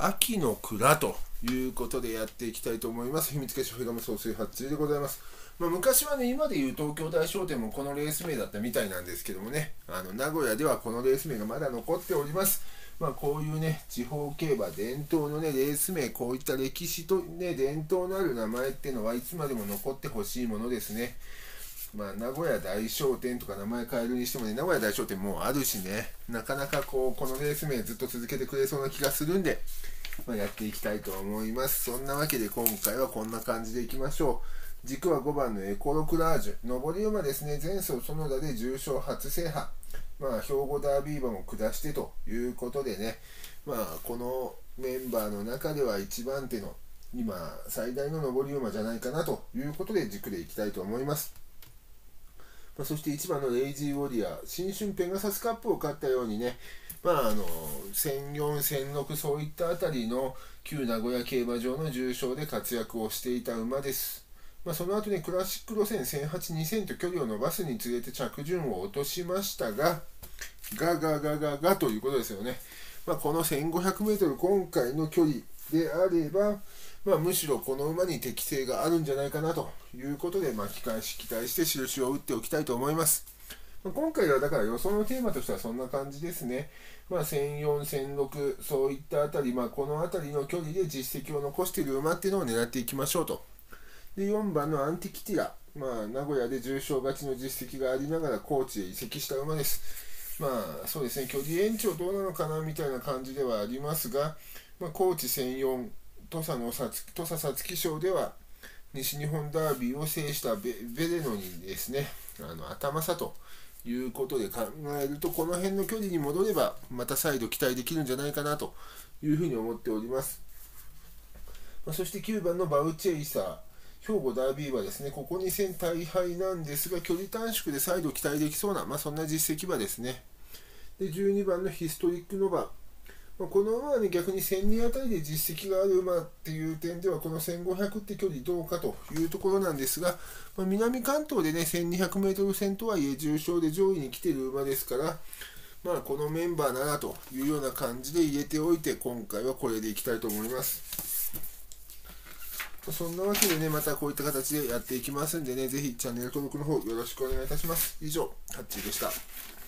秋の蔵ということでやっていきたいと思います。秘密結社フィガム総水発注でございます。昔はね、今でいう東京大商店もこのレース名だったみたいなんですけどもね、名古屋ではこのレース名がまだ残っております。こういうね、地方競馬伝統のね、レース名、こういった歴史とね、伝統のある名前っていうのはいつまでも残ってほしいものですね。名古屋大商店とか名前変えるにしてもね、名古屋大商店もうあるしね、なかなかこのレース名ずっと続けてくれそうな気がするんで、やっていきたいと思います。そんなわけで今回はこんな感じでいきましょう。軸は5番のエコロクラージュ。上り馬ですね、前走園田で重賞初制覇。兵庫ダービー馬も下してということでね、このメンバーの中では一番手の今最大の上り馬じゃないかなということで軸でいきたいと思います。そして1番のレイジーウォリアー、新春ペガサスカップを勝ったようにね、1004、1006そういったあたりの旧名古屋競馬場の重賞で活躍をしていた馬です。その後ね、クラシック路線1008、2000と距離を伸ばすにつれて着順を落としましたが、ということですよね。この 1500m 今回の距離であれば、むしろこの馬に適性があるんじゃないかなということで、巻き返し期待して印を打っておきたいと思います。今回はだから予想のテーマとしてはそんな感じですね。1004、1006、そういったあたり、このあたりの距離で実績を残している馬っていうのを狙っていきましょうと。で、4番のアンティキティラ。名古屋で重賞勝ちの実績がありながら高知へ移籍した馬です。そうですね、距離延長どうなのかなみたいな感じではありますが、高知1004、土佐皐月賞では西日本ダービーを制したベレノにですね、頭差ということで考えると、この辺の距離に戻ればまた再度期待できるんじゃないかなというふうに思っております。そして9番のバウチェイサー、兵庫ダービー馬ですね、ここ2戦大敗なんですが、距離短縮で再度期待できそうな、そんな実績馬ですね。で、12番のヒストリックノバ。この馬はね、逆に1002あたりで実績がある馬っていう点では、この1500って距離どうかというところなんですが、南関東でね、1200m 戦とはいえ、重賞で上位に来ている馬ですから、このメンバーならというような感じで入れておいて、今回はこれでいきたいと思います。そんなわけでね、またこういった形でやっていきますんでね、ぜひチャンネル登録の方よろしくお願いいたします。以上、ハッチーでした。